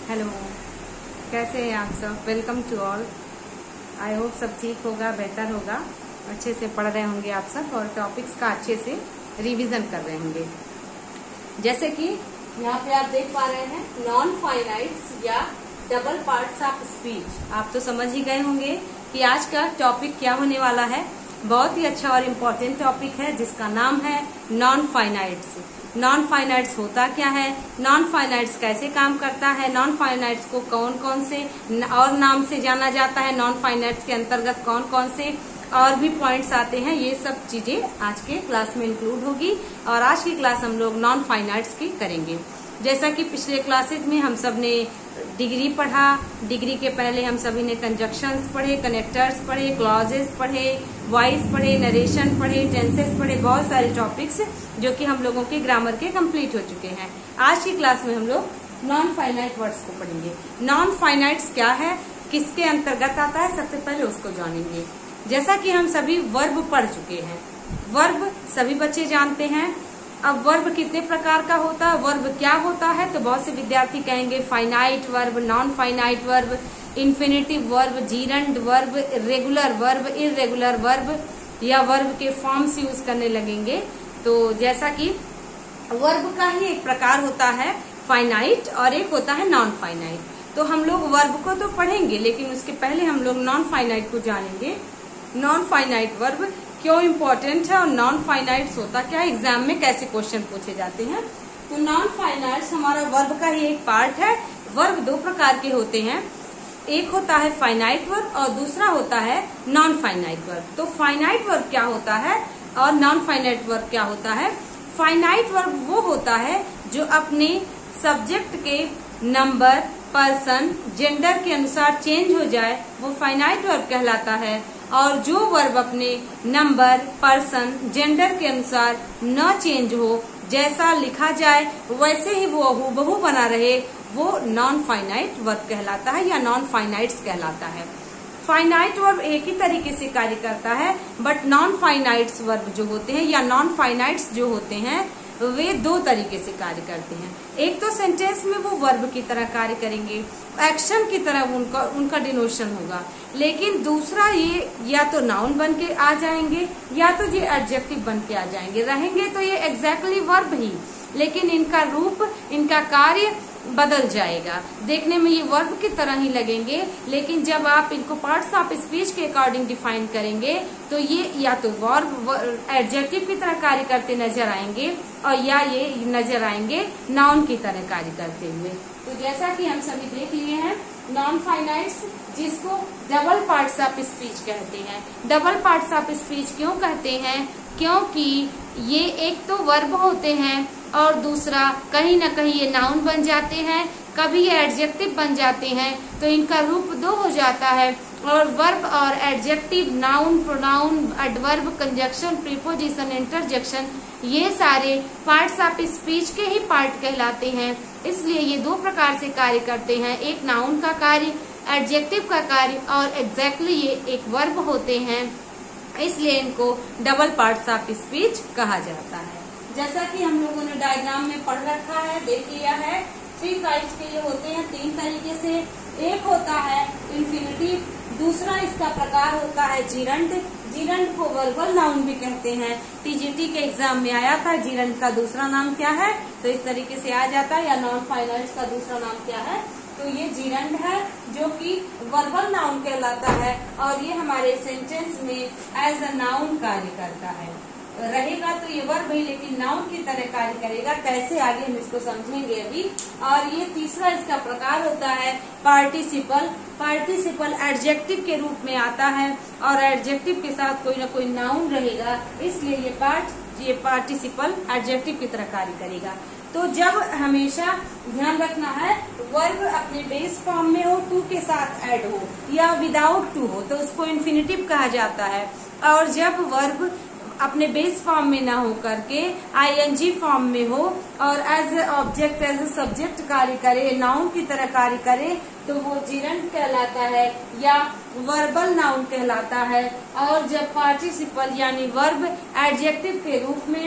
Hello, कैसे हैं आप सब। Welcome to all. I hope सब ठीक होगा, बेहतर होगा, अच्छे से पढ़ रहे होंगे आप सब और टॉपिक्स का अच्छे से रिवीजन कर रहे होंगे। जैसे कि यहाँ पे आप देख पा रहे हैं नॉन फाइनाइट्स या डबल पार्ट्स ऑफ स्पीच। आप तो समझ ही गए होंगे कि आज का टॉपिक क्या होने वाला है। बहुत ही अच्छा और इम्पोर्टेंट टॉपिक है जिसका नाम है नॉन फाइनाइट्स। नॉन फाइनाइट्स होता क्या है, नॉन फाइनाइट्स कैसे काम करता है, नॉन फाइनाइट्स को कौन कौन से और नाम से जाना जाता है, नॉन फाइनाइट्स के अंतर्गत कौन कौन से और भी पॉइंट्स आते हैं, ये सब चीजें आज के क्लास में इंक्लूड होगी। और आज की क्लास हम लोग नॉन फाइनाइट्स की करेंगे। जैसा कि पिछले क्लासेज में हम सब ने डिग्री पढ़ा, डिग्री के पहले हम सभी ने कंजक्शंस पढ़े, कनेक्टर्स पढ़े, क्लॉजेस पढ़े, वॉइस पढ़े, नरेशन पढ़े, टेंसेस पढ़े, बहुत सारे टॉपिक्स जो कि हम लोगों के ग्रामर के कंप्लीट हो चुके हैं। आज की क्लास में हम लोग नॉन फाइनाइट वर्ड्स को पढ़ेंगे। नॉन फाइनाइट्स क्या है, किसके अंतर्गत आता है, सबसे पहले उसको जानेंगे। जैसा कि हम सभी वर्ब पढ़ चुके हैं, वर्ब सभी बच्चे जानते हैं। अब वर्ब कितने प्रकार का होता है, वर्ब क्या होता है, तो बहुत से विद्यार्थी कहेंगे finite verb, non finite verb, infinitive verb, gerund verb, regular verb, irregular verb या वर्ब के फॉर्म्स यूज करने लगेंगे। तो जैसा कि वर्ब का ही एक प्रकार होता है फाइनाइट और एक होता है नॉन फाइनाइट। तो हम लोग वर्ब को तो पढ़ेंगे लेकिन उसके पहले हम लोग नॉन फाइनाइट को जानेंगे। नॉन फाइनाइट वर्ब क्यों इम्पोर्टेंट है और नॉन फाइनाइट्स होता क्या है, एग्जाम में कैसे क्वेश्चन पूछे जाते हैं। तो नॉन फाइनाइट्स हमारा वर्ब का ही एक पार्ट है। वर्ब दो प्रकार के होते हैं, एक होता है फाइनाइट वर्ब और दूसरा होता है नॉन फाइनाइट वर्ब। तो फाइनाइट वर्ब क्या होता है और नॉन फाइनाइट वर्ब क्या होता है। फाइनाइट वर्ब वो होता है जो अपने सब्जेक्ट के नंबर, पर्सन, जेंडर के अनुसार चेंज हो जाए, वो फाइनाइट वर्ब कहलाता है। और जो वर्ब अपने नंबर, पर्सन, जेंडर के अनुसार न चेंज हो, जैसा लिखा जाए वैसे ही वो हूबहू बना रहे, वो नॉन फाइनाइट वर्ब कहलाता है या नॉन फाइनाइट्स कहलाता है। फाइनाइट वर्ब एक ही तरीके से कार्य करता है, बट नॉन फाइनाइट्स वर्ब जो होते हैं या नॉन फाइनाइट्स जो होते हैं वे दो तरीके से कार्य करते हैं। एक तो सेंटेंस में वो वर्ब की तरह कार्य करेंगे, एक्शन की तरह उनका डिनोशन होगा, लेकिन दूसरा ये या तो नाउन बन के आ जाएंगे या तो ये एडजेक्टिव बन के आ जाएंगे। रहेंगे तो ये एग्जैक्टली वर्ब ही, लेकिन इनका रूप, इनका कार्य बदल जाएगा। देखने में ये वर्ब की तरह ही लगेंगे, लेकिन जब आप इनको पार्ट्स ऑफ स्पीच के अकॉर्डिंग डिफाइन करेंगे तो ये या तो वर्ब एडजेक्टिव की तरह कार्य करते नजर आएंगे और या ये नजर आएंगे नाउन की तरह कार्य करते हुए। तो जैसा कि हम सभी देख लिए हैं नॉन फाइनाइट्स, जिसको डबल पार्ट्स ऑफ स्पीच कहते हैं। डबल पार्ट्स ऑफ स्पीच क्यों कहते हैं, क्योंकि ये एक तो वर्ब होते हैं और दूसरा कहीं न कहीं ये नाउन बन जाते हैं, कभी ये एडजेक्टिव बन जाते हैं, तो इनका रूप दो हो जाता है। और वर्ब और adjective, noun, pronoun, adverb, conjunction, preposition, interjection, ये सारे पार्ट्स ऑफ स्पीच के ही पार्ट कहलाते हैं। इसलिए ये दो प्रकार से कार्य करते हैं, एक नाउन का कार्य, एडजेक्टिव का कार्य, और एग्जैक्टली ये एक वर्ब होते हैं। इसलिए इनको डबल पार्ट्स ऑफ स्पीच कहा जाता है। जैसा कि हम लोगों ने डायग्राम में पढ़ रखा है, देख लिया है, थ्री टाइप्स के ये होते हैं, तीन तरीके से। एक होता है इन्फिनिटिव, दूसरा इसका प्रकार होता है जीरंड। जीरंड को वर्बल नाउन भी कहते हैं। टीजीटी के एग्जाम में आया था जीरंड का दूसरा नाम क्या है, तो इस तरीके से आ जाता है, या नॉन फाइनाइट्स का दूसरा नाम क्या है, तो ये जीरंड है जो कि वर्बल नाउन कहलाता है और ये हमारे सेंटेंस में एज अ नाउन कार्य करता है। रहेगा तो ये वर्ब ही, लेकिन नाउन की तरह कार्य करेगा। कैसे, आगे हम इसको समझेंगे अभी। और ये तीसरा इसका प्रकार होता है पार्टिसिपल। पार्टिसिपल एडजेक्टिव के रूप में आता है और एडजेक्टिव के साथ कोई ना कोई नाउन रहेगा, इसलिए ये पार्टिसिपल एडजेक्टिव की तरह कार्य करेगा। तो जब हमेशा ध्यान रखना है वर्ब अपने बेस फॉर्म में हो, टू के साथ ऐड हो या विदाउट टू हो, तो उसको इन्फिनिटिव कहा जाता है। और जब वर्ब अपने बेस फॉर्म में ना हो करके आईएनजी फॉर्म में हो और as a object, as a subject कार्य करे, नाउन की तरह कार्य करे, तो वो जीरंड कहलाता है या वर्बल नाउन कहलाता है। और जब पार्टिसिपल यानी वर्ब एडजेक्टिव के रूप में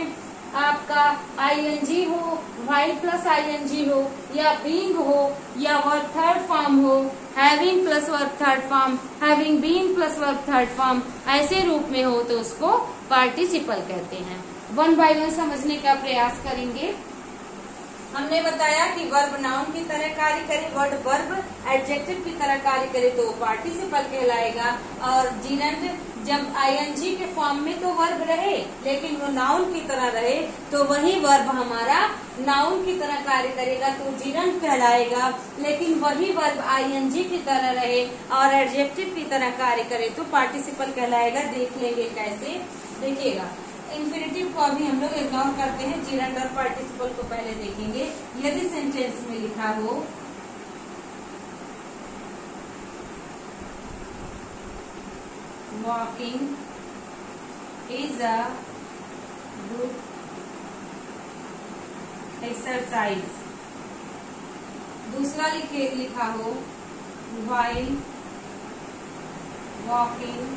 आपका आईएनजी हो, व्हाइल प्लस आईएनजी हो, या बीइंग हो, या वर्ब थर्ड फॉर्म हो, having plus verb third form, having been plus verb third form, ऐसे रूप में हो तो उसको पार्टिसिपल कहते हैं। वन बाय वन समझने का प्रयास करेंगे। हमने बताया कि वर्ब नाउन की तरह कार्य करे, वर्ब एडजेक्टिव की तरह कार्य करे तो पार्टिसिपल कहलाएगा। और जीरंड जब आईएनजी के फॉर्म में तो वर्ब रहे लेकिन वो नाउन की तरह रहे तो वही वर्ब हमारा नाउन की तरह कार्य करेगा तो जीरंड कहलाएगा। लेकिन वही वर्ब आईएनजी की तरह रहे और एडजेक्टिव की तरह कार्य करे तो पार्टिसिपल कहलाएगा। देख लेंगे कैसे, देखिएगा। इंफिनिटिव को अभी हम लोग इग्नोर करते हैं, जीरंड और पार्टिसिपल को पहले देखेंगे। यदि सेंटेंस में लिखा हो walking is a good exercise, दूसरा लिखा हो while walking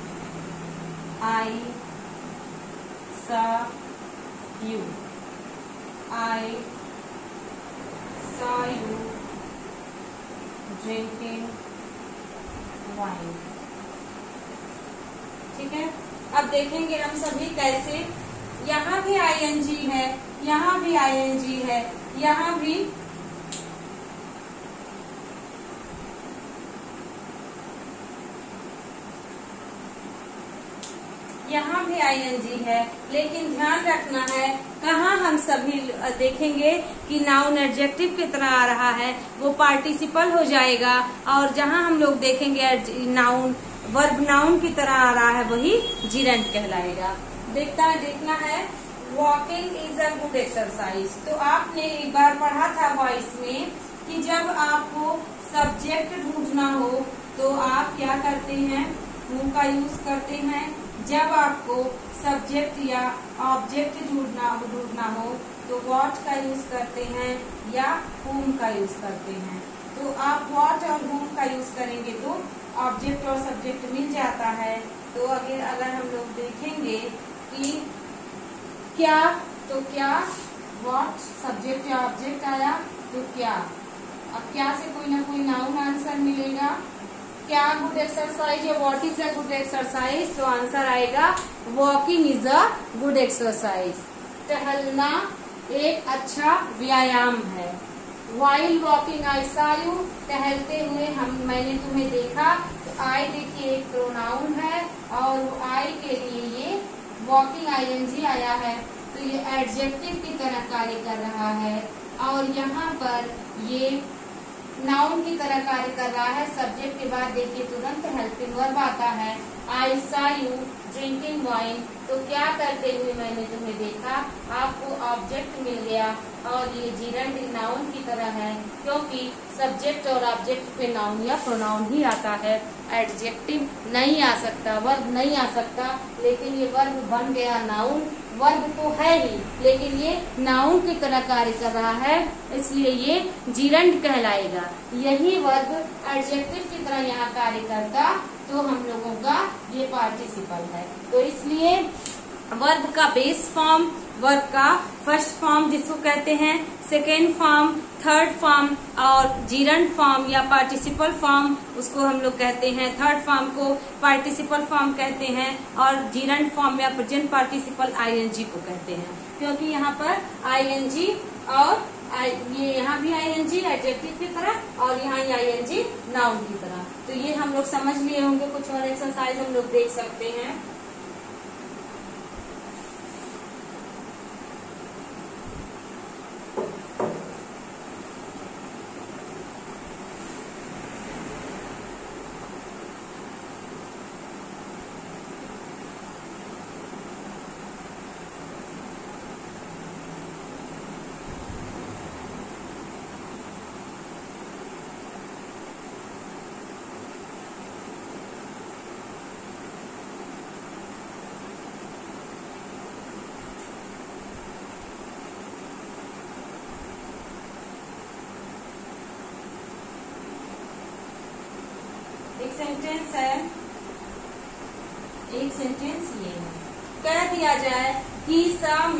I you, I saw you drinking wine। ठीक है, अब देखेंगे हम सभी कैसे। यहाँ भी आईएनजी है, यहाँ भी आईएनजी है, यहाँ भी आईएनजी है, लेकिन ध्यान रखना है कहाँ हम सभी देखेंगे कि नाउन एडजेक्टिव की तरह आ रहा है वो पार्टिसिपल हो जाएगा, और जहाँ हम लोग देखेंगे नाउन वर्ब नाउन की तरह आ रहा है वही जीरंड कहलाएगा। देखना है walking is a good exercise. तो आपने एक बार पढ़ा था वॉइस में कि जब आपको सब्जेक्ट ढूंढना हो तो आप क्या करते हैं, हु का यूज करते हैं। जब आपको सब्जेक्ट या ऑब्जेक्ट ढूंढना हो तो व्हाट का यूज करते हैं या whom का यूज करते हैं। तो आप व्हाट और whom का यूज करेंगे तो ऑब्जेक्ट और सब्जेक्ट मिल जाता है। तो अगर हम लोग देखेंगे कि क्या, तो क्या व्हाट सब्जेक्ट या ऑब्जेक्ट आया तो क्या, अब क्या से कोई ना कोई नाउन आंसर मिलेगा। क्या गुड एक्सरसाइज या what is a good exercise, तो आंसर आएगा walking is a good exercise. टहलना एक अच्छा व्यायाम है। While walking I saw you, टहलते हुए मैंने तुम्हें देखा। तो आई देखिए एक प्रोनाउन है और आई के लिए ये वॉकिंग आईएनजी आया है तो ये एडजेक्टिव की तरह कार्य कर रहा है। और यहाँ पर ये नाउन की तरह कार्य कर रहा है। सब्जेक्ट के बाद देखिए तुरंत हेल्पिंग वर्ब आता है, I saw you drinking wine. तो क्या करते हुए मैंने तुम्हें देखा, आपको ऑब्जेक्ट मिल गया और ये जीरंड नाउन की तरह है क्योंकि सब्जेक्ट और ऑब्जेक्ट पे नाउन या प्रोनाउन ही आता है, एडजेक्टिव नहीं आ सकता, वर्ब नहीं आ सकता। लेकिन ये वर्ब बन गया नाउन, वर्ब तो है ही लेकिन ये नाउन की तरह कार्य कर रहा है इसलिए ये जीरंड कहलाएगा। यही वर्ब एडजेक्टिव की तरह यहाँ कार्य करता तो हम लोगों का ये पार्टिसिपल है। तो इसलिए वर्ब का बेस फॉर्म, वर्ब का फर्स्ट फॉर्म जिसको कहते हैं, सेकेंड फॉर्म, थर्ड फॉर्म और जीरंड फॉर्म या पार्टिसिपल फॉर्म उसको हम लोग कहते हैं। थर्ड फॉर्म को पार्टिसिपल फॉर्म कहते हैं और जीरंड फॉर्म या प्रेजेंट पार्टिसिपल आईएनजी को कहते हैं क्योंकि यहाँ पर आईएनजी और ये यहाँ भी आईएनजी एडजेक्टिव की तरह और यहाँ आईएनजी नाउन की तरह। तो ये हम लोग समझ लिए होंगे। कुछ और एक्सरसाइज हम लोग देख सकते हैं। एक सेंटेंस है, एक सेंटेंस ये है, कह दिया जाए he saw me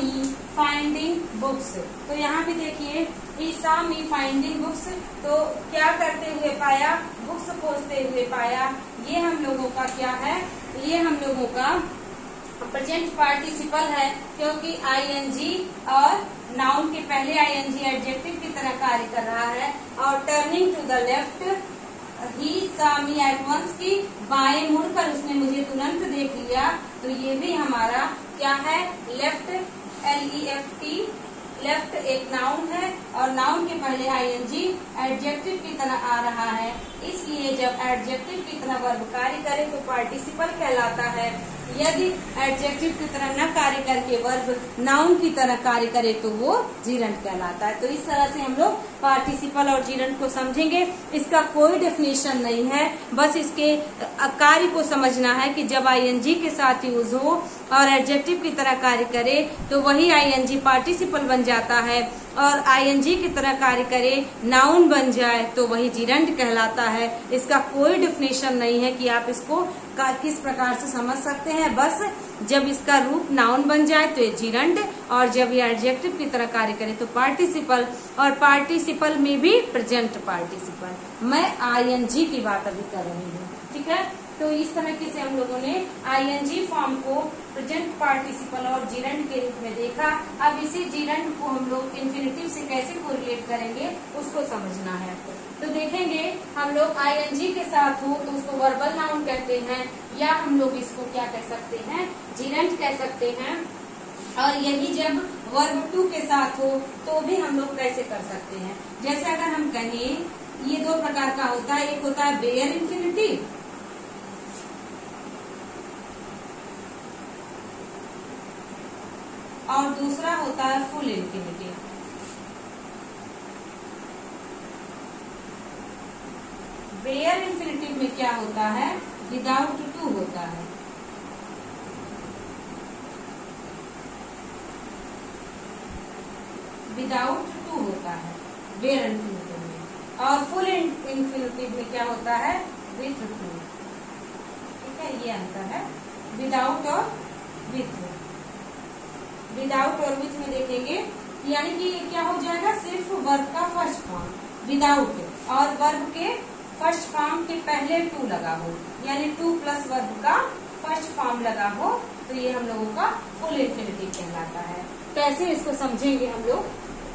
finding books. तो यहाँ पे देखिए he saw me finding books, तो क्या करते हुए पाया, बुक्स खोजते हुए पाया। ये हम लोगों का क्या है, ये हम लोगों का प्रेजेंट पार्टिसिपल है, क्योंकि आईएनजी और नाउन के पहले आईएनजी एडजेक्टिव की तरह कार्य कर रहा है। और turning to the left he saw me at once, की बाएं मुड़कर उसने मुझे तुरंत देख लिया। तो ये भी हमारा क्या है, लेफ्ट, LEFT, लेफ्ट एक नाउन है और नाउन के पहले आईएनजी एडजेक्टिव की तरह आ रहा है, इसलिए जब एडजेक्टिव की तरह वर्ब कार्य करे तो पार्टिसिपल कहलाता है। यदि एडजेक्टिव की तरह न कार्य करके वर्ब नाउन की तरह कार्य करे तो वो जीरंड कहलाता है। तो इस तरह से हम लोग पार्टिसिपल और जीरंड को समझेंगे। इसका कोई डेफिनेशन नहीं है, बस इसके कार्य को समझना है कि जब आईएनजी के साथ यूज हो और एडजेक्टिव की तरह कार्य करे तो वही आईएनजी पार्टिसिपल बन जाता है, और आईएनजी की तरह कार्य करे नाउन बन जाए तो वही जीरंड कहलाता है। इसका कोई डेफिनेशन नहीं है कि आप इसको किस प्रकार से समझ सकते हैं। बस जब इसका रूप नाउन बन जाए तो ये जीरंड, और जब ये एडजेक्टिव की तरह कार्य करे तो पार्टिसिपल, और पार्टिसिपल में भी प्रेजेंट पार्टिसिपल। मैं आईएनजी की बात अभी कर रही हूँ, ठीक है। तो इस तरीके से हम लोगों ने आईएनजी फॉर्म को प्रेजेंट पार्टिसिपल और जीरंड के रूप में देखा। अब इसी जीरंड को हम लोग इन्फिनिटिव से कैसे कोरिलेट करेंगे उसको समझना है। तो देखेंगे हम लोग आईएनजी के साथ हो तो उसको वर्बल नाउन कहते हैं, या हम लोग इसको क्या कह सकते हैं, जीरंड कह सकते हैं। और यही जब वर्ब टू के साथ हो तो भी हम लोग कैसे कर सकते हैं। जैसे अगर हम कहें, ये दो प्रकार का होता है, एक होता है बेयर इन्फिनिटिव और दूसरा होता है फुल इन्फिनिटिव। बेयर इन्फिनिटिव में क्या होता है, विदाउट टू होता है। विदाउट टू होता है बेयर इन्फिनिटिव में, और फुल इन्फिनिटिव में क्या होता है, विथ टू। ठीक है, ये अंतर है विदाउट और विथ। विदाउट और विथ में देखेंगे, यानी कि क्या हो जाएगा, सिर्फ वर्ब का फर्स्ट फॉर्म विदाउट, और वर्ब के फर्स्ट फॉर्म के पहले टू लगा हो, यानी टू प्लस वर्ब का फर्स्ट फॉर्म लगा हो, तो ये हम लोगों का फुल इन्फिनिटिव कहलाता है। कैसे इसको समझेंगे हम लोग,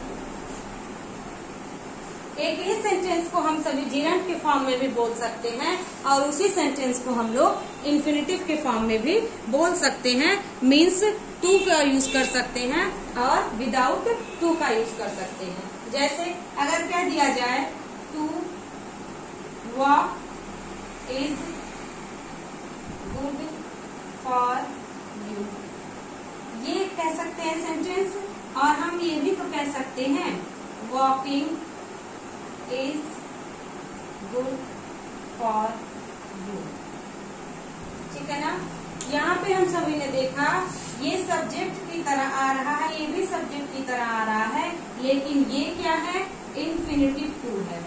एक ही सेंटेंस को हम सभी जीरंड के फॉर्म में भी बोल सकते हैं, और उसी सेंटेंस को हम लोग इन्फिनिटिव के फॉर्म में भी बोल सकते हैं। मीन्स टू का यूज कर सकते हैं और विदाउट टू का यूज कर सकते हैं। जैसे अगर कह दिया जाए, to walk is good for you, ये कह सकते हैं सेंटेंस। और हम ये भी तो कह सकते हैं, walking is good for you. ठीक है ना। यहाँ पे हम सभी ने देखा, ये सब्जेक्ट की तरह आ रहा है, ये भी सब्जेक्ट की तरह आ रहा है, लेकिन ये क्या है, इन्फिनिटिव टू है।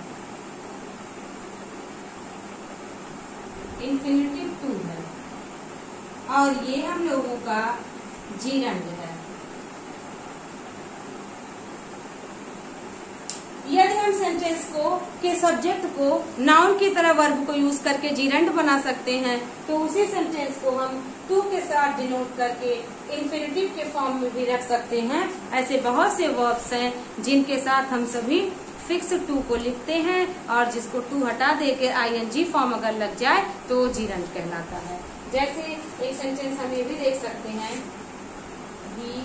इन्फिनिटिव टू है, और ये हम लोगों का जीरंड है। यदि हम सेंटेंस को के सब्जेक्ट को नाउन की तरह वर्ब को यूज करके जीरंड बना सकते हैं, तो उसी सेंटेंस को हम टू के साथ डिनोट करके इन्फिनिटिव के फॉर्म में भी रख सकते हैं। ऐसे बहुत से वर्ब्स हैं जिनके साथ हम सभी फिक्स टू को लिखते हैं, और जिसको टू हटा देकर आईएनजी फॉर्म अगर लग जाए तो जीरंड कहलाता है। जैसे एक सेंटेंस हम ये भी देख सकते हैं, he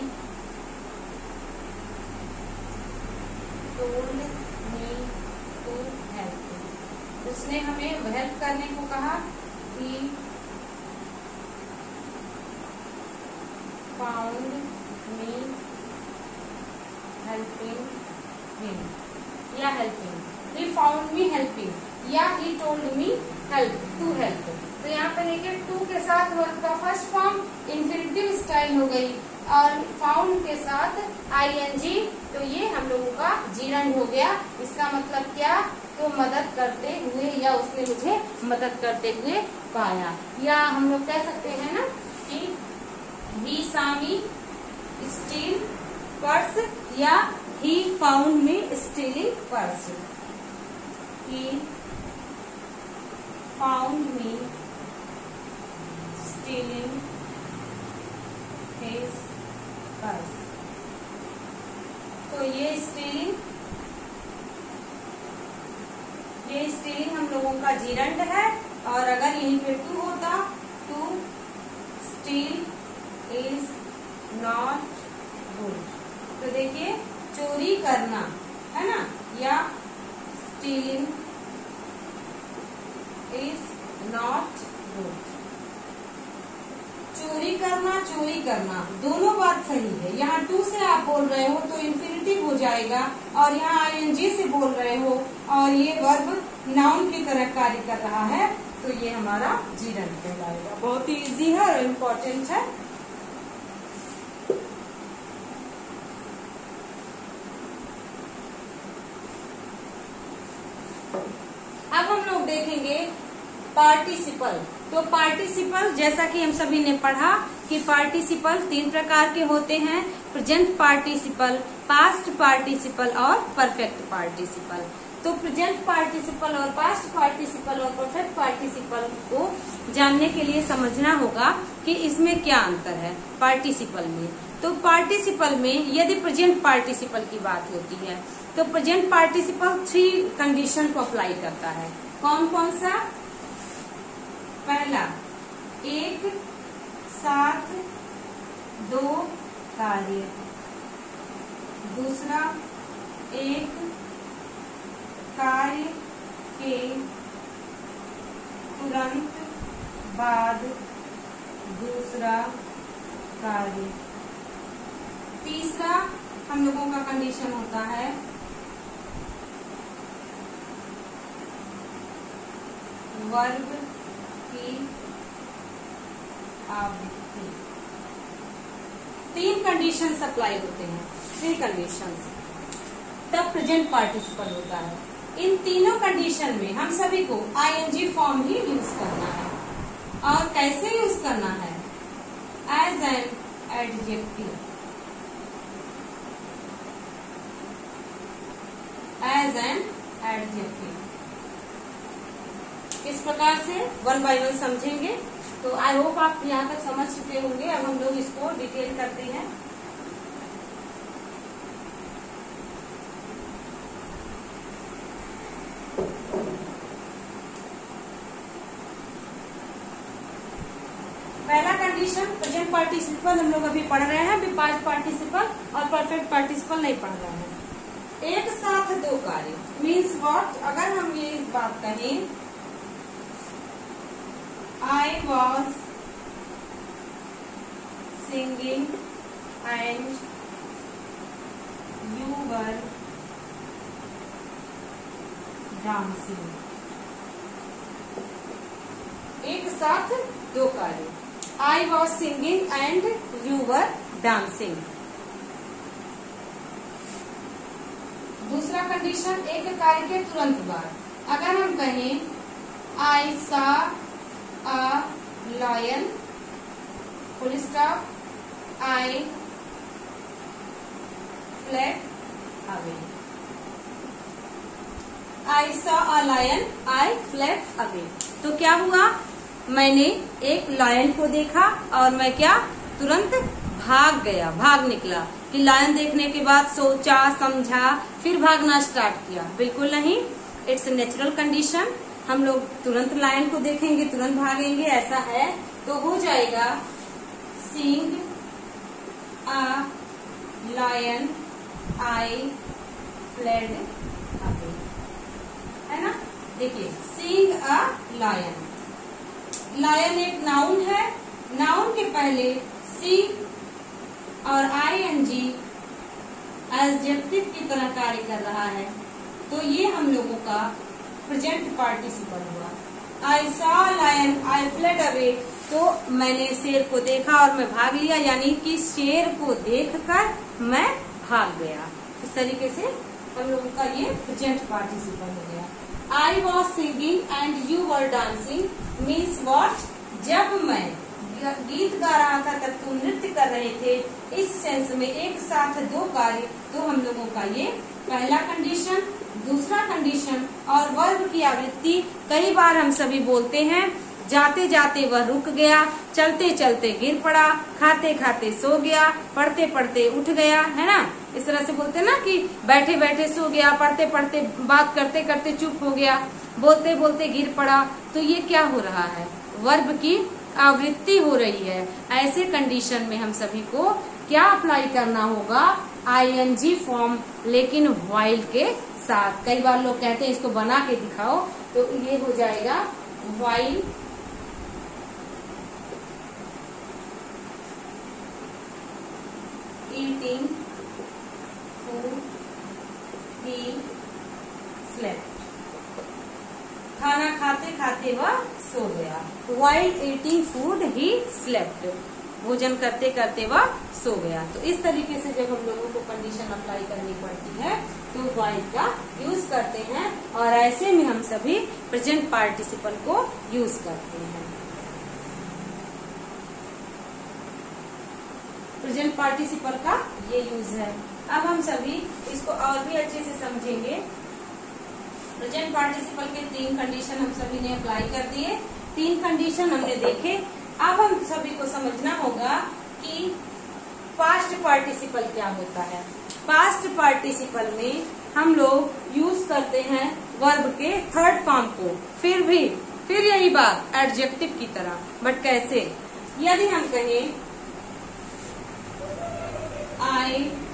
told me to help, उसने हमें हेल्प करने को कहा। He found me helping him, या helping, he found me helping, या he told me help, to help. तो यहाँ पे देखिए, टू के साथ वर्ब का फर्स्ट फॉर्म इन्फिनिटिव स्टाइल हो गई, और फाउंड के साथ आईएनजी, तो ये हम लोगों का जीरंड हो गया। इसका मतलब क्या, तो मदद करते हुए, या उसने मुझे मदद करते हुए पाया। या हम लोग कह सकते हैं ना कि he saw me steal purse या he found me stealing purse, he found me stealing his purse. तो ये स्टीलिंग हम लोगों का जीरंड है, और अगर यहीं पे टू होता, to steal is not good. तो देखिए चोरी करना है ना, या स्टीलिंग इज नॉट गुड। चोरी करना दोनों बात सही है। यहाँ टू से आप बोल रहे हो तो इंफिनिटिव हो जाएगा, और यहाँ आईएनजी से बोल रहे हो और ये वर्ब नाउन की तरह कार्य कर रहा है, तो ये हमारा जीरंड कहलाएगा। बहुत ही इजी है और इम्पोर्टेंट है। अब हम लोग देखेंगे पार्टिसिपल। तो पार्टिसिपल, जैसा कि हम सभी ने पढ़ा कि पार्टिसिपल 3 प्रकार के होते हैं, प्रेजेंट पार्टिसिपल, पास्ट पार्टिसिपल और परफेक्ट पार्टिसिपल। तो प्रेजेंट पार्टिसिपल और पास्ट पार्टिसिपल और परफेक्ट पार्टिसिपल को जानने के लिए समझना होगा कि इसमें क्या अंतर है पार्टिसिपल में। तो पार्टिसिपल में यदि प्रेजेंट पार्टिसिपल की बात होती है तो प्रेजेंट पार्टिसिपल 3 कंडीशन को अप्लाई करता है। कौन कौन सा? पहला, एक साथ 2 कार्य। दूसरा, एक कार्य के तुरंत बाद दूसरा कार्य। तीसरा हम लोगों का कंडीशन होता है वर्ब की आवृत्ति। 3 कंडीशन अप्लाई होते हैं, 3 कंडीशंस, तब प्रेजेंट पार्टिसिपल होता है। इन तीनों कंडीशन में हम सभी को आईएनजी फॉर्म ही यूज करना है। और कैसे यूज करना है? As an adjective, as an adjective. इस प्रकार से 1 बाय 1 समझेंगे। तो आई होप आप यहाँ तक समझ चुके होंगे। अब हम लोग इसको डिटेल करते हैं। पहला कंडीशन प्रेजेंट पार्टिसिपल हम लोग अभी पढ़ रहे हैं, अभी पास्ट पार्टिसिपल और परफेक्ट पार्टिसिपल नहीं पढ़ रहे हैं। एक साथ 2 कार्य मीन्स व्हाट? अगर हम ये बात कहें, I was singing and you were dancing। एक साथ 2 कार्य, I was singing and you were dancing। दूसरा कंडीशन, एक कार्य के तुरंत बाद। अगर हम कहें I saw a lion, full stop, I fled away। I saw a lion, I fled away। तो क्या हुआ? मैंने एक लायन को देखा और मैं क्या? तुरंत भाग गया, भाग निकला। कि लायन देखने के बाद सोचा, समझा, फिर भागना स्टार्ट किया? बिल्कुल नहीं। It's natural condition. हम लोग तुरंत लायन को देखेंगे, तुरंत भागेंगे, ऐसा है तो हो जाएगा seeing a lion I fled away, है ना। देखिए सीइंग अ लायन, लायन एक नाउन है, नाउन के पहले सी और आईएनजी एडजेक्टिव की तरह कार्य कर रहा है, तो ये हम लोगों का प्रेजेंट पार्टिसिपल हुआ। I saw lion I fled away, तो मैंने शेर को देखा और मैं भाग लिया, यानी कि शेर को देखकर मैं भाग गया। इस तरीके से हम लोगों का ये प्रेजेंट पार्टिसिपल हो गया। I was singing and you were dancing means what? जब मैं गीत गा रहा था तब तुम नृत्य कर रहे थे। इस सेंस में एक साथ दो कार्य, तो हम लोगों का ये पहला कंडीशन, दूसरा कंडीशन। और वर्ब की आवृत्ति कई बार हम सभी बोलते हैं, जाते जाते वह रुक गया, चलते चलते गिर पड़ा, खाते खाते सो गया, पढ़ते पढ़ते उठ गया, है ना। इस तरह से बोलते हैं ना कि बैठे बैठे सो गया, पढ़ते पढ़ते बात करते करते चुप हो गया, बोलते बोलते गिर पड़ा। तो ये क्या हो रहा है, वर्ब की आवृत्ति हो रही है। ऐसे कंडीशन में हम सभी को क्या अप्लाई करना होगा, आईएनजी फॉर्म, लेकिन व्हाइल के साथ। कई बार लोग कहते हैं इसको बना के दिखाओ, तो ये हो जाएगा while eating food he slept, खाना खाते खाते वह सो गया। While eating food he slept, भोजन करते करते वह सो गया। तो इस तरीके से जब हम लोगों को कंडीशन अप्लाई करनी पड़ती है तो while का यूज करते हैं, और ऐसे में हम सभी प्रेजेंट पार्टिसिपल को यूज करते हैं। प्रेजेंट पार्टिसिपल का ये यूज है। अब हम सभी इसको और भी अच्छे से समझेंगे। प्रेजेंट पार्टिसिपल के 3 कंडीशन हम सभी ने अप्लाई कर दिए, 3 कंडीशन हमने देखे। अब हम सभी को समझना होगा कि पास्ट पार्टिसिपल क्या होता है। पास्ट पार्टिसिपल में हम लोग यूज करते हैं वर्ब के थर्ड फॉर्म को, फिर यही बात एडजेक्टिव की तरह, बट कैसे। यदि हम कहें I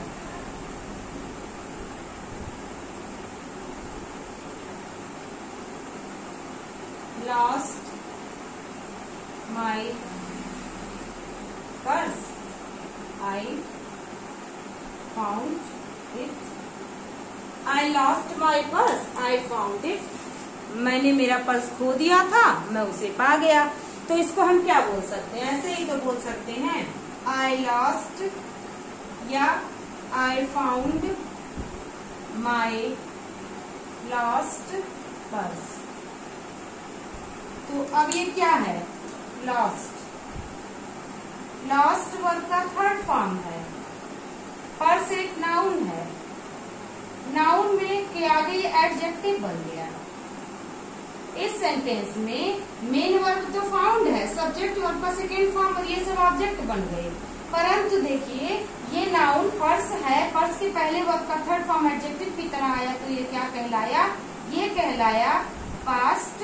lost my purse, I found it, I lost my purse, I found it, मैंने मेरा पर्स खो दिया था, मैं उसे पा गया। तो इसको हम क्या बोल सकते हैं, ऐसे ही तो बोल सकते हैं I lost या I found my lost purse। तो अब ये क्या है, lost, lost वर्ब का थर्ड फॉर्म है। पर्स एक नाउन है, नाउन में के आगे ये एडजेक्टिव बन गया। इस सेंटेंस में मेन वर्ब तो फाउंड है, सब्जेक्ट वर्ब का सेकेंड फॉर्म, और ये सब ऑब्जेक्ट बन गए। परंतु देखिए ये नाउन पर्स है, पर्स के पहले वर्ब का थर्ड फॉर्म एडजेक्टिव की तरह आया, तो ये क्या कहलाया, ये कहलाया पास्ट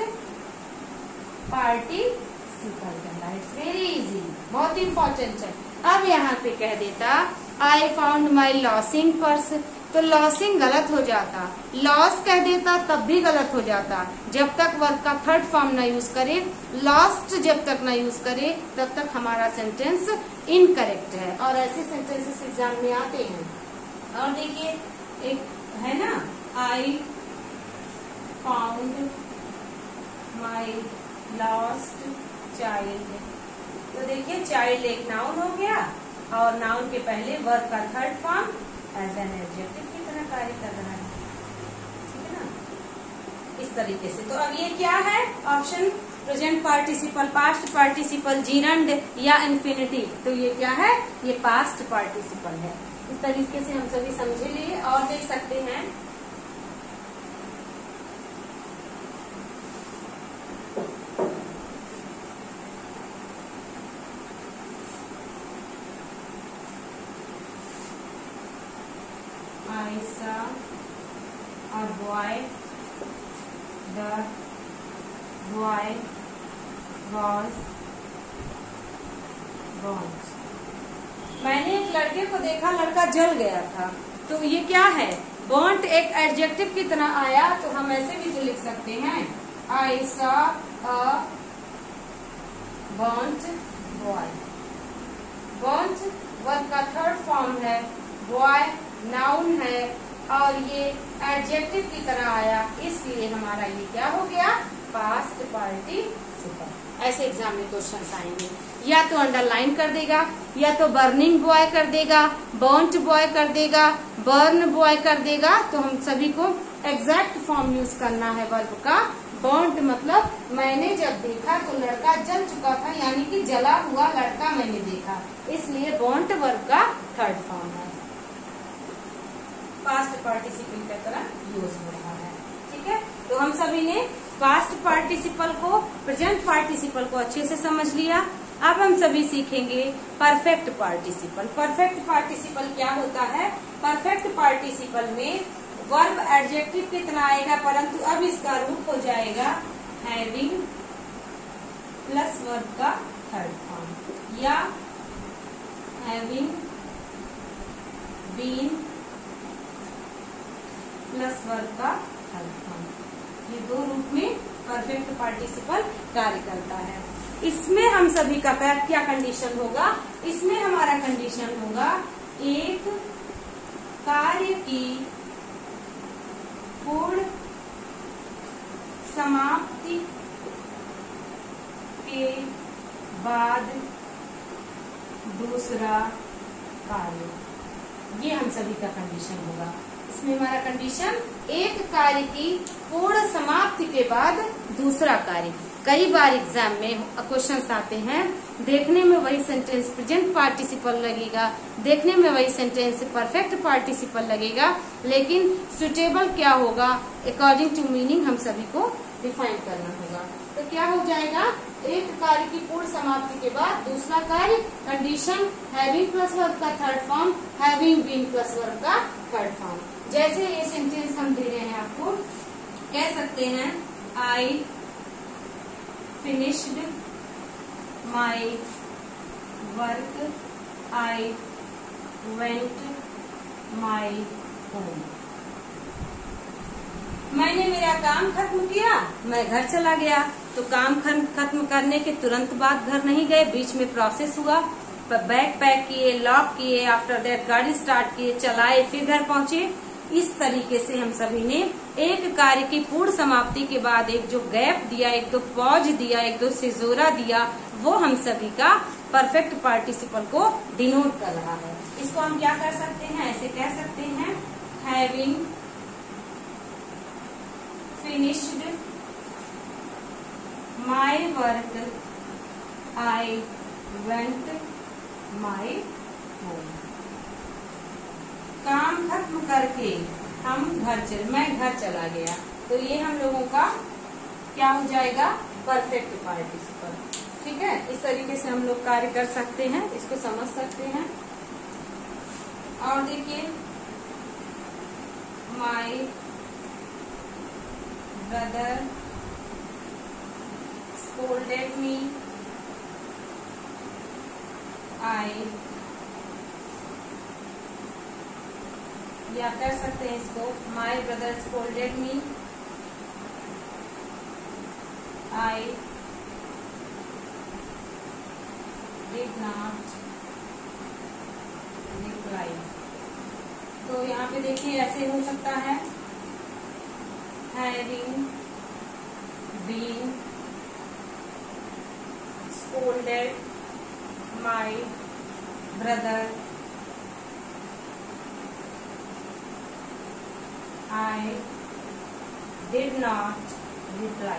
पार्टिसिपल कहलाया। इट्स वेरी इजी, बहुत इंपॉर्टेंट है। अब यहाँ पे कह देता I found my losing purse, तो लॉसिंग गलत हो जाता, लॉस कह देता तब भी गलत हो जाता। जब तक वर्ब का थर्ड फॉर्म ना यूज करे, लॉस्ट जब तक ना यूज करे, तब तक हमारा सेंटेंस इनकरेक्ट है। और ऐसे सेंटेंसेस एग्जाम में आते हैं। और देखिए एक है ना, I found my lost child, तो देखिए चाइल्ड एक नाउन हो गया, और नाउन के पहले वर्ब का third form as an adjective की तरह कार्य कर रहा है, ठीक है ना, इस तरीके से। तो अब ये क्या है option, present participle, past participle, gerund या इन्फिनिटिव। तो ये क्या है, ये पास्ट पार्टिसिपल है। इस तरीके से हम सभी समझे लिए। और देख सकते हैं I saw a boy, the boy was burnt। मैंने एक लड़के को देखा, लड़का जल गया था। तो ये क्या है, बर्न्ट एक एडजेक्टिव की तरह आया, तो हम ऐसे भी तो लिख सकते हैं I saw a burnt boy। burnt verb का थर्ड फॉर्म है, बॉय नाउन है, और ये एडजेक्टिव की तरह आया, इसलिए हमारा ये क्या हो गया, पास्ट पार्टिसिपल। ऐसे एग्जाम में क्वेश्चन आएंगे, या तो अंडरलाइन कर देगा, या तो बर्निंग बॉय कर देगा, बर्न्ट बॉय कर देगा, बर्न बॉय कर देगा। तो हम सभी को एग्जैक्ट फॉर्म यूज करना है वर्ब का बर्न्ट मतलब मैंने जब देखा तो लड़का जल चुका था, यानी कि जला हुआ लड़का मैंने देखा, इसलिए बर्न्ट वर्ब का थर्ड फॉर्म है, पास्ट पार्टिसिपल की तरह यूज हो रहा है। ठीक है, तो हम सभी ने पास्ट पार्टिसिपल को, प्रेजेंट पार्टिसिपल को अच्छे से समझ लिया। अब हम सभी सीखेंगे परफेक्ट पार्टिसिपल। परफेक्ट पार्टिसिपल क्या होता है? परफेक्ट पार्टिसिपल में वर्ब एडजेक्टिव कितना आएगा, परंतु अब इसका रूप हो जाएगा हैविंग प्लस वर्ब का थर्ड फॉर्म, या हैविंग बीन प्लस वर्ब का थर्ड फॉर्म। ये दो रूप में परफेक्ट पार्टिसिपल कार्य करता है। इसमें हम सभी का क्या कंडीशन होगा? इसमें हमारा कंडीशन होगा एक कार्य की पूर्ण समाप्ति के बाद दूसरा कार्य, ये हम सभी का कंडीशन होगा। इसमें हमारा कंडीशन एक कार्य की पूर्ण समाप्ति के बाद दूसरा कार्य। कई बार एग्जाम में क्वेश्चंस आते हैं, देखने में वही सेंटेंस प्रेजेंट पार्टिसिपल लगेगा, देखने में वही सेंटेंस परफेक्ट पार्टिसिपल लगेगा, लेकिन सुटेबल क्या होगा अकॉर्डिंग टू मीनिंग हम सभी को डिफाइन करना होगा। तो क्या हो जाएगा? एक कार्य की पूर्ण समाप्ति के बाद दूसरा कार्य, कंडीशन हैविंग प्लस वर्ब का third form, having been plus verb का थर्ड फॉर्म। जैसे ये सेंटेंस हम दे रहे हैं आपको, कह सकते हैं आई finished my work, I went my home। मैंने मेरा काम खत्म किया, मैं घर चला गया। तो काम खत्म करने के तुरंत बाद घर नहीं गए, बीच में प्रोसेस हुआ, बैग पैक किए, लॉक किए, आफ्टर दैट गाड़ी स्टार्ट किए, चलाए, फिर घर पहुंचे। इस तरीके से हम सभी ने एक कार्य की पूर्ण समाप्ति के बाद एक जो गैप दिया, एक तो पॉज दिया, एक तो सिजोरा दिया, वो हम सभी का परफेक्ट पार्टिसिपल को डिनोट कर रहा है। इसको हम क्या कर सकते हैं? ऐसे कह सकते हैं having finished my work, I went my home. काम खत्म करके मैं घर चला गया। तो ये हम लोगों का क्या हो जाएगा? Perfect participle. ठीक है, इस तरीके से हम लोग कार्य कर सकते हैं, इसको समझ सकते हैं। और देखिए, माई ब्रदर स्कोल्डेड मी, आई, या कर सकते हैं इसको my brother scolded me, I did not reply. तो यहाँ पे देखिए ऐसे हो सकता है having been scolded my brother, I did not reply।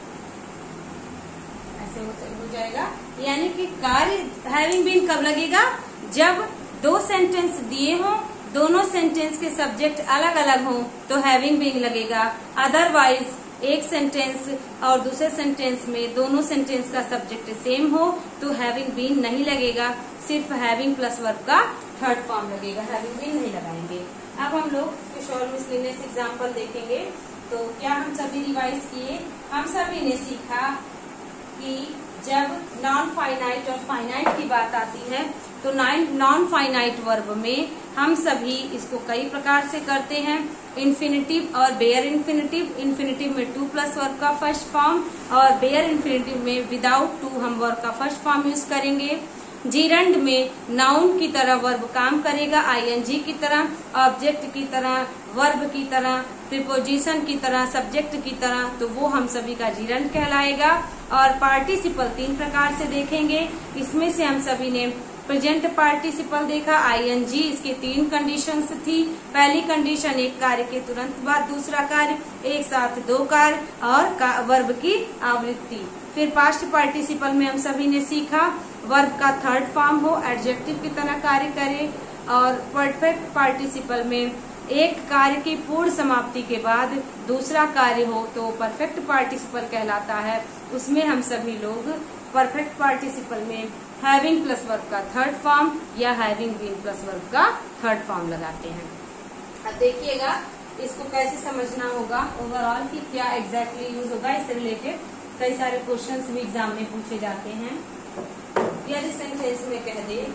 ऐसे हो जाएगा। यानी कि कार्य हैविंग बीन कब लगेगा? जब दो सेंटेंस दिए हों, दोनों सेंटेंस के सब्जेक्ट अलग अलग हों तो हैविंग बीन लगेगा। अदरवाइज एक सेंटेंस और दूसरे सेंटेंस में दोनों सेंटेंस का सब्जेक्ट सेम हो तो हैविंग बीन नहीं लगेगा, सिर्फ हैविंग प्लस वर्ब का थर्ड फॉर्म लगेगा, हैविंग बीन नहीं लगाएंगे। अब हम लोग कुछ और मिसलेनियस एग्जाम्पल देखेंगे। तो क्या हम सभी रिवाइज किए? हम सभी ने सीखा कि जब नॉन फाइनाइट और फाइनाइट की बात आती है तो नॉन फाइनाइट वर्ब में हम सभी इसको कई प्रकार से करते हैं। इन्फिनिटिव और बेयर इन्फिनिटिव। इन्फिनिटिव में टू प्लस वर्ब का फर्स्ट फॉर्म और बेयर इन्फिनिटिव में विदाउट टू हम वर्ब का फर्स्ट फॉर्म यूज करेंगे। जीरंड में नाउन की तरह वर्ब काम करेगा, आईएनजी की तरह, ऑब्जेक्ट की तरह, वर्ब की तरह, प्रीपोजिशन की तरह, सब्जेक्ट की तरह, तो वो हम सभी का जीरंड कहलाएगा। और पार्टिसिपल तीन प्रकार से देखेंगे। इसमें से हम सभी ने प्रेजेंट पार्टिसिपल देखा, आईएनजी, इसकी 3 कंडीशंस थी। पहली कंडीशन एक कार्य के तुरंत बाद दूसरा कार्य, एक साथ 2 कार्य और वर्ब की आवृत्ति। फिर पास्ट पार्टिसिपल में हम सभी ने सीखा वर्ब का थर्ड फॉर्म हो, एडजेक्टिव की तरह कार्य करे। और परफेक्ट पार्टिसिपल में एक कार्य की पूर्ण समाप्ति के बाद दूसरा कार्य हो तो परफेक्ट पार्टिसिपल कहलाता है। उसमें हम सभी लोग परफेक्ट पार्टिसिपल में हैविंग प्लस वर्ब का थर्ड फॉर्म या हैविंग बीन प्लस वर्ब का थर्ड फॉर्म लगाते हैं। अब देखिएगा इसको कैसे समझना होगा ओवरऑल कि क्या एग्जैक्टली यूज होगा। इससे रिलेटेड कई सारे क्वेश्चंस भी एग्जाम में पूछे जाते हैं। यदि सेंटेंस में कह दे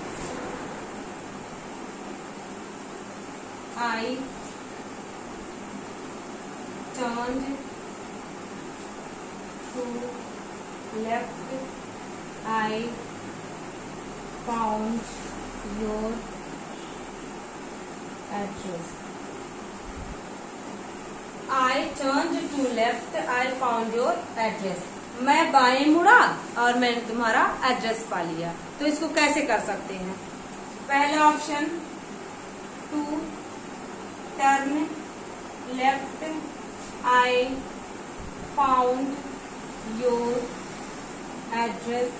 I turned to left, I found your address. I turned to left, I found your address. मैं बाएं मुड़ा और मैंने तुम्हारा एड्रेस पा लिया। तो इसको कैसे कर सकते हैं? पहला option to turn left, I found your address.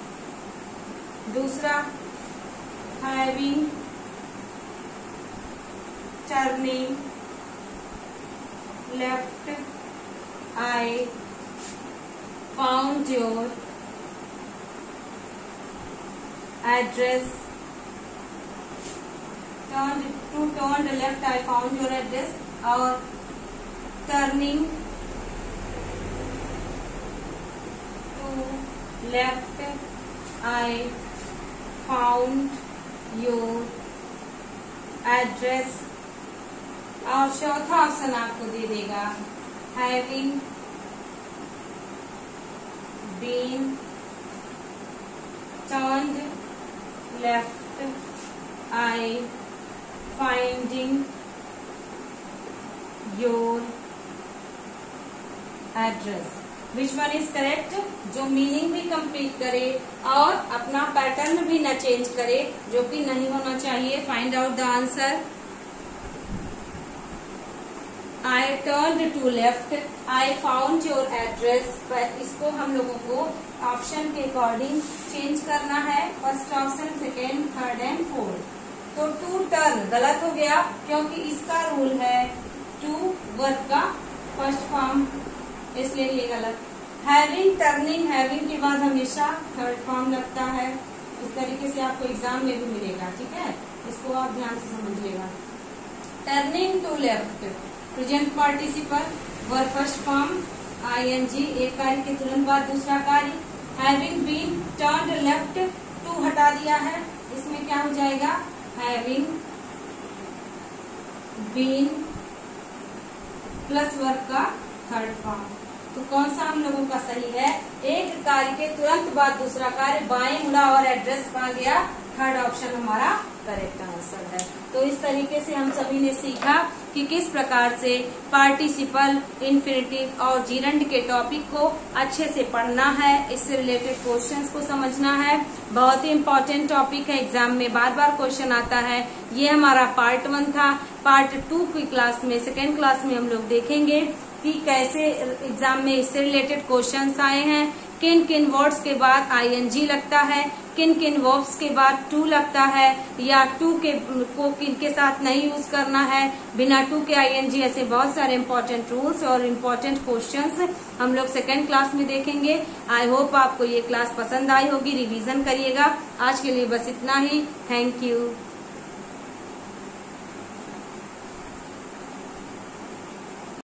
दूसरा having turning left, I found your address. turned left, I found your address। और turning to left, I found your address। और चौथा ऑप्शन आपको दे देगा having been turned left, I finding your address। Which one is correct? जो meaning भी complete करे और अपना पैटर्न भी न चेंज करे, जो कि नहीं होना चाहिए। Find out the answer. I turned to left, I found your address। इसको हम लोगों को ऑप्शन के अकॉर्डिंग चेंज करना है। First option, second, third and fourth. तो टू टर्न गलत हो गया क्योंकि इसका रूल है टू वर्ब का फर्स्ट फॉर्म, इसलिए ये गलत। हैविंग टर्निंग, हैविंग के बाद हमेशा थर्ड फॉर्म लगता है। इस तरीके से आपको एग्जाम में भी मिलेगा, ठीक है, इसको आप ध्यान से समझिएगा। Turning to left present participle verb first form ING, एक कार्य के तुरंत बाद दूसरा कार्य। Having been turned left, to हटा दिया है, इसमें क्या हो जाएगा हैविंग बीन प्लस वर्ब का थर्ड फॉर्म। तो कौन सा हम लोगों का सही है? एक कार्य के तुरंत बाद दूसरा कार्य, बाएं मुड़ा और एड्रेस पा गया, थर्ड ऑप्शन हमारा करेक्ट आंसर है। तो इस तरीके से हम सभी ने सीखा कि किस प्रकार से पार्टिसिपल, इन्फिनिटिव और जीरंड के टॉपिक को अच्छे से पढ़ना है, इससे रिलेटेड क्वेश्चंस को समझना है। बहुत ही इम्पोर्टेंट टॉपिक है, एग्जाम में बार बार क्वेश्चन आता है। ये हमारा पार्ट 1 था। पार्ट 2 की क्लास में, सेकेंड क्लास में हम लोग देखेंगे कि कैसे एग्जाम में इससे रिलेटेड क्वेश्चंस आए हैं, किन किन वर्ड्स के बाद आईएनजी लगता है, किन किन वर्ब्स के बाद टू लगता है, या टू को किन के साथ नहीं यूज करना है, बिना टू के आईएनजी। ऐसे बहुत सारे इंपॉर्टेंट रूल्स और इम्पोर्टेंट क्वेश्चंस हम लोग सेकेंड क्लास में देखेंगे। आई होप आपको ये क्लास पसंद आई होगी, रिवीजन करिएगा। आज के लिए बस इतना ही। Thank you.